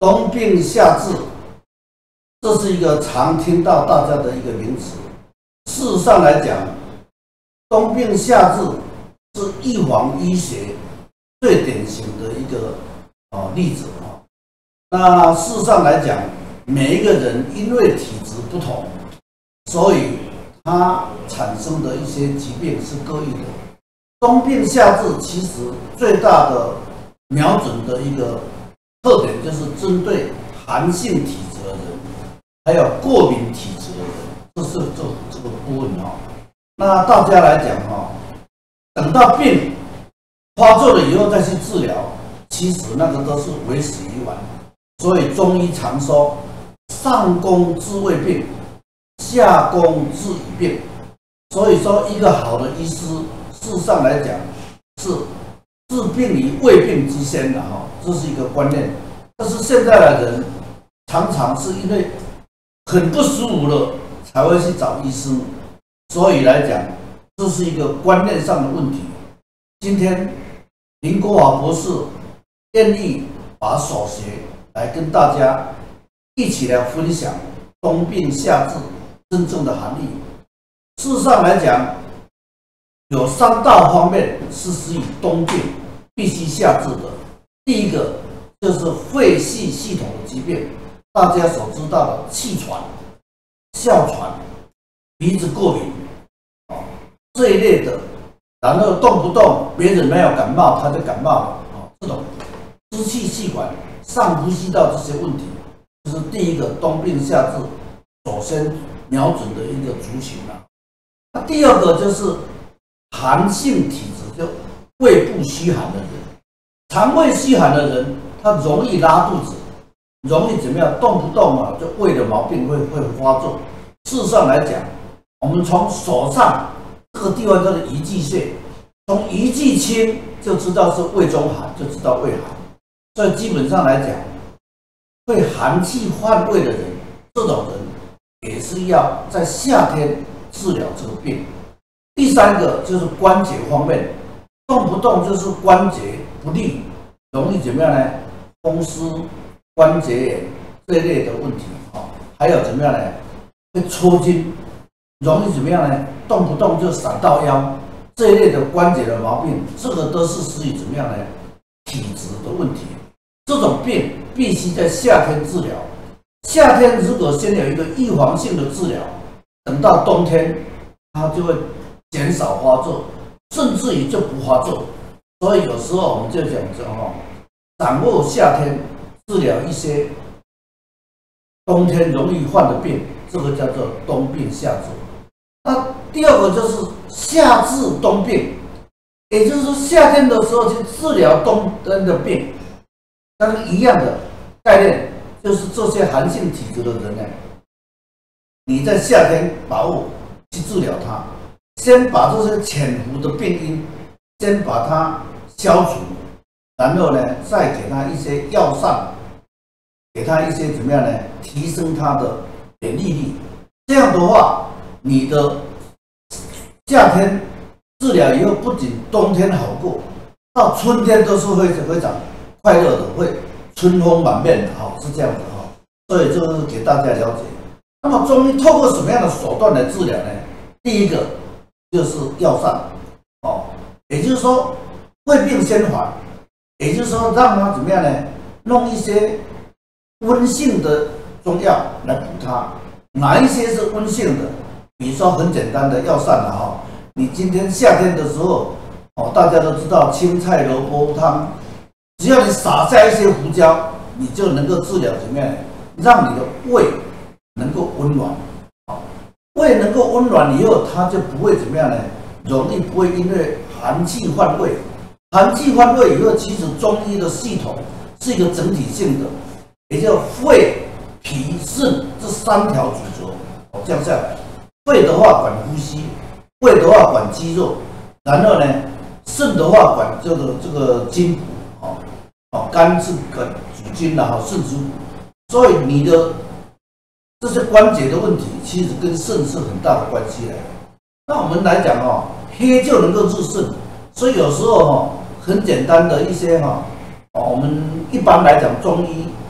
冬病夏治，这是一个常听到大家的一个名词。事实上来讲，冬病夏治是预防医学最典型的一个例子啊。那事实上来讲，每一个人因为体质不同，所以他产生的一些疾病是各异的。冬病夏治其实最大的瞄准的一个特点就是针对寒性体质的人，还有过敏体质的人，这是这个部分哈。那大家来讲哈，等到病发作了以后再去治疗，其实那个都是为时已晚。所以中医常说，上工治未病，下工治已病。所以说，一个好的医师，事实上来讲是治病于未病之先的哈，这是一个观念。但是现在的人常常是因为很不舒服了才会去找医生，所以来讲，这是一个观念上的问题。今天林国华博士愿意把所学来跟大家一起来分享冬病夏治真正的含义。事实上来讲，有3大方面是使以冬病必须夏治的。第一个就是肺系统的疾病，大家所知道的气喘、哮喘、鼻子过敏这一类的，然后动不动别人没有感冒他就感冒了这种支气气管、上呼吸道这些问题，这是第一个冬病夏治首先瞄准的一个族群啊。那第二个就是寒性体质，就胃部虚寒的人，肠胃虚寒的人，他容易拉肚子，容易怎么样？动不动就胃的毛病会发作。事实上来讲，我们从手上这个地方叫做鱼际穴，从鱼际轻就知道是胃中寒，就知道胃寒。所以基本上来讲，会寒气犯胃的人，这种人也是要在夏天治疗这个病。第三个就是关节方面，动不动就是关节不利，容易怎么样呢？风湿、关节炎这一类的问题还有怎么样呢？会抽筋，容易怎么样呢？动不动就闪到腰这一类的关节的毛病，这个都是属于怎么样呢？体质的问题。这种病必须在夏天治疗。夏天如果先有一个预防性的治疗，等到冬天它就会减少发作，甚至于就不发作。所以有时候我们就讲说掌握夏天治疗一些冬天容易患的病，这个叫做冬病夏治。那第二个就是夏治冬病，也就是说夏天的时候去治疗冬天的病，但是一样的概念，就是这些寒性体质的人呢，你在夏天把握去治疗它，先把这些潜伏的病因先把它消除，然后呢再给他一些药膳，给他一些怎么样呢？提升他的免疫力。这样的话，你的夏天治疗以后，不仅冬天好过，到春天都是非常快乐的，会春风满面的是这样的所以这个是给大家了解。那么中医透过什么样的手段来治疗呢？第一个就是药膳也就是说胃病先缓，也就是说让他怎么样呢？弄一些温性的中药来补它。哪一些是温性的？比如说很简单的药膳你今天夏天的时候大家都知道青菜萝卜汤，只要你撒下一些胡椒，你就能够治疗怎么样？让你的胃能够温暖。胃能够温暖以后，它就不会怎么样呢？容易不会因为寒气犯胃。寒气犯胃以后，其实中医的系统是一个整体性的，也叫肺、脾、肾这3条主轴这样下来。肺的话管呼吸，胃的话管肌肉，然后呢，肾的话管这个筋骨肝是管主筋的肾主骨。所以你的这些关节的问题，其实跟肾是很大的关系的。那我们来讲黑就能够治肾，所以有时候很简单的一些我们一般来讲中医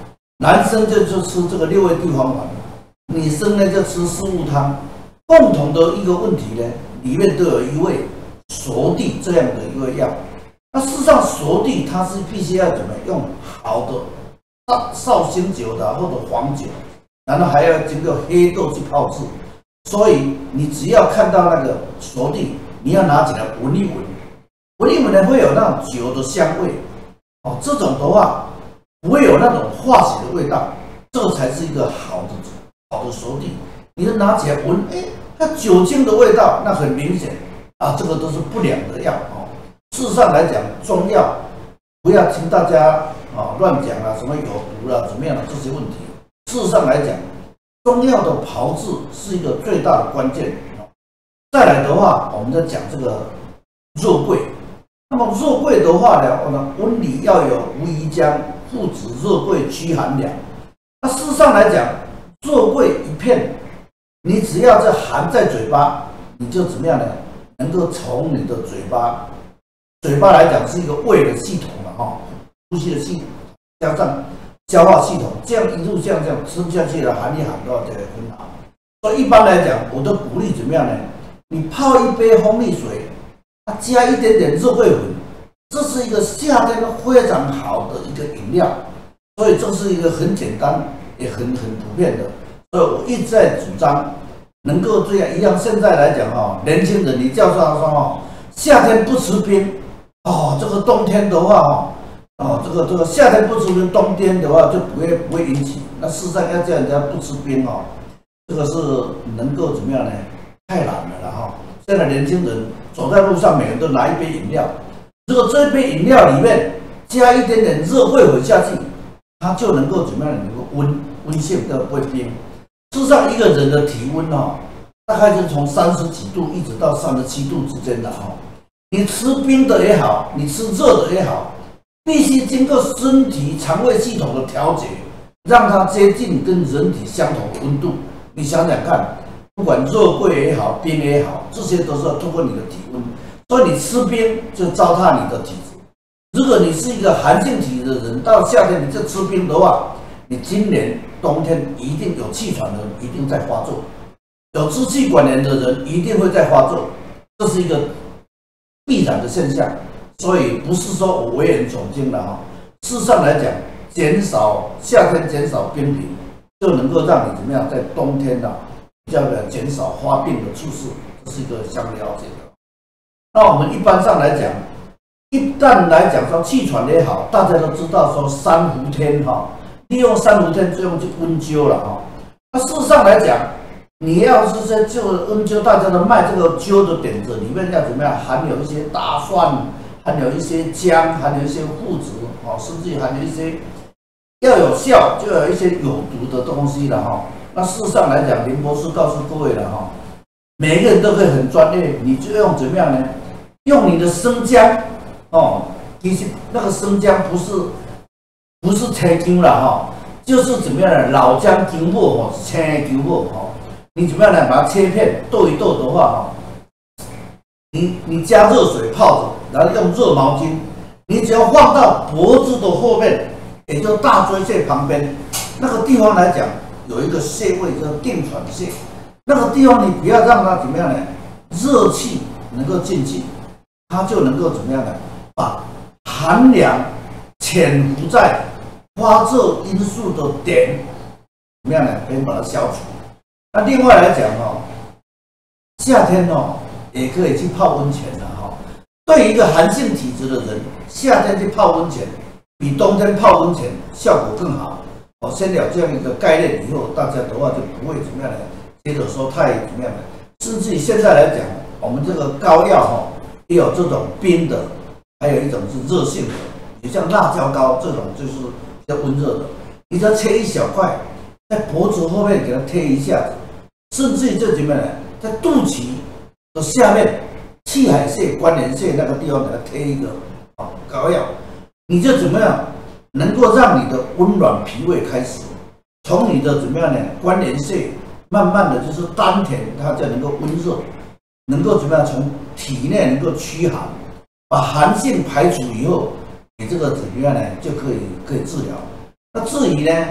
男生就吃这个6味地黄丸，女生呢就吃四物汤。共同的一个问题呢，里面都有一味熟地这样的一个药。那事实上，熟地它是必须要怎么用好的绍兴酒的或者黄酒，然后还要经过黑豆去泡制。所以你只要看到那个熟地，你要拿起来闻一闻，闻一闻呢会有那种酒的香味。哦，这种的话不会有那种化学的味道，这才是一个好的熟地。你就拿起来闻，哎，它酒精的味道，那很明显啊，这个都是不良的药哦。事实上来讲，中药不要听大家乱讲啊，什么有毒啦、怎么样的这些问题。事实上来讲，中药的炮制是一个最大的关键。再来的话，我们再讲这个肉桂。那么肉桂的话呢，温里要有吴茯姜、附子、肉桂驱寒凉。那事实上来讲，肉桂一片，你只要这含在嘴巴，你就怎么样呢？能够从你的嘴巴来讲是一个胃的系统了哈，呼吸的系统加上消化系统，这样一路这样吃下去的含一含的话，就很好。所以一般来讲，我都鼓励怎么样呢？你泡一杯蜂蜜水，加一点点肉桂粉，这是一个夏天非常好的一个饮料。所以这是一个很简单也很普遍的。所以我一直在主张能够这样一样。现在来讲年轻人你叫他说夏天不吃冰这个冬天的话这个夏天不吃冰，冬天的话就不会引起。那事实上要叫人家不吃冰这个是能够怎么样呢？太难了啦现在年轻人走在路上，每个人都拿一杯饮料，如果这杯饮料里面加一点点肉桂粉下去，它就能够怎么样？能够温性都不会冰。事实上，一个人的体温大概是从30几度一直到37度之间的你吃冰的也好，你吃热的也好，必须经过身体肠胃系统的调节，让它接近跟人体相同的温度。你想想看，不管肉桂也好，冰也好，这些都是要通过你的体温。所以你吃冰就糟蹋你的体质。如果你是一个寒性体质的人，到夏天你就吃冰的话，你今年冬天一定有气喘的人一定在发作，有支气管炎的人一定会在发作，这是一个必然的现象。所以不是说我危言耸听了事实上来讲，夏天减少冰品，就能够让你怎么样，在冬天比较减少发病的猝死，这是一个相了解的。那我们一般上来讲，一旦来讲说气喘也好，大家都知道说三伏天利用三伏天作用去温灸了那事实上来讲，你要是在就温灸，大家都卖这个灸的点子里面要怎么样？含有一些大蒜，含有一些姜，含有一些附子甚至含有一些要有效，就有一些有毒的东西了那事实上来讲，林博士告诉各位了每一个人都可以很专业，你就用怎么样呢？用你的生姜其实那个生姜不是青姜啦就是怎么样呢？老姜姜末青姜末你怎么样呢？把它切片剁一剁的话你加热水泡着，然后用热毛巾，你只要放到脖子的后面，也就大椎穴旁边那个地方来讲，有一个穴位叫定喘穴，那个地方你不要让它怎么样呢？热气能够进去，它就能够怎么样呢？把寒凉潜伏在发热因素的点怎么样呢？可以把它消除。那另外来讲夏天也可以去泡温泉的对于一个寒性体质的人，夏天去泡温泉比冬天泡温泉效果更好。先有这样一个概念以后，大家的话就不会怎么样的，接着说太怎么样的。甚至于现在来讲，我们这个膏药也有这种冰的，还有一种是热性的，也像辣椒膏这种就是比较温热的。你只要切一小块，在脖子后面给它贴一下子，甚至于这怎么样呢？在肚脐的下面气海穴、关联穴那个地方给它贴一个膏药，你就怎么样能够让你的温暖脾胃开始，从你的怎么样呢？关联穴慢慢的就是丹田，它就能够温热，能够怎么样从体内能够驱寒，把寒性排除以后，你这个怎么样呢？就可以治疗。那至于呢，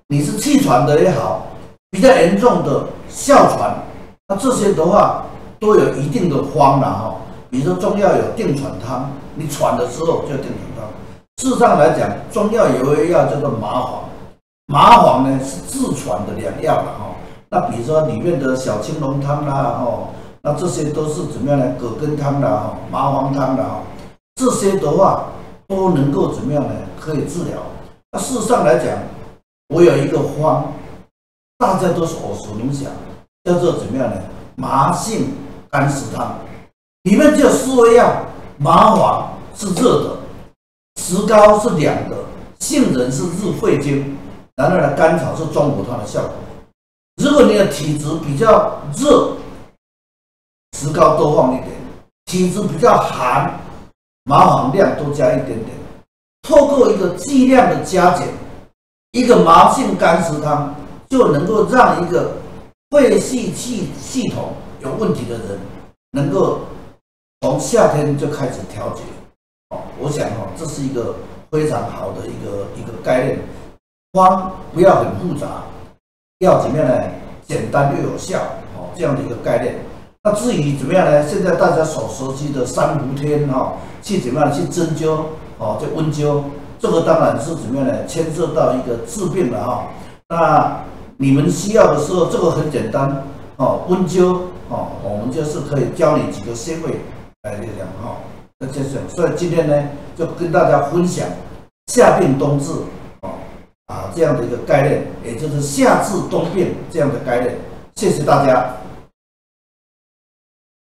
你是气喘的也好，比较严重的哮喘，那这些的话都有一定的方啦哈。比如说中药有定喘汤，你喘的时候就定喘汤。事实上来讲，中药有一味药叫做麻黄，麻黄呢是治喘的良药了哈。那比如说里面的小青龙汤啦哦，那这些都是怎么样呢？葛根汤啦、麻黄汤啦，这些的话都能够怎么样呢？可以治疗。那事实上来讲，我有一个方，大家都是耳熟能详，叫做怎么样呢？麻杏甘石汤。里面就有4味药，麻黄是热的，石膏是凉的，杏仁是入肺经，然后呢，甘草是中补汤的效果。如果你的体质比较热，石膏多放一点；体质比较寒，麻黄量多加一点点。透过一个剂量的加减，一个麻杏甘石汤就能够让一个肺系统有问题的人，能够从夏天就开始调节。我想这是一个非常好的一个概念。方不要很复杂，要怎么样呢？简单又有效，这样的一个概念。那至于怎么样呢？现在大家所熟悉的三伏天去怎么样去针灸就温灸，这个当然是怎么样呢？牵涉到一个治病了那你们需要的时候，这个很简单温灸我们就是可以教你几个穴位来讲所以今天呢，就跟大家分享夏病冬治这样的一个概念，也就是夏治冬病这样的概念。谢谢大家。